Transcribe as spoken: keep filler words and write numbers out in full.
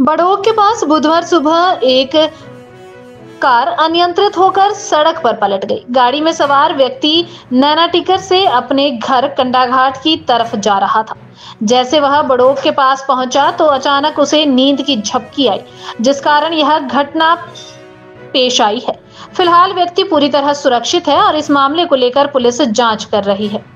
बड़ोग के पास बुधवार सुबह एक कार अनियंत्रित होकर सड़क पर पलट गई। गाड़ी में सवार व्यक्ति नैना टिकर से अपने घर कंडाघाट की तरफ जा रहा था। जैसे वह बड़ोग के पास पहुंचा तो अचानक उसे नींद की झपकी आई, जिस कारण यह घटना पेश आई है। फिलहाल व्यक्ति पूरी तरह सुरक्षित है और इस मामले को लेकर पुलिस जांच कर रही है।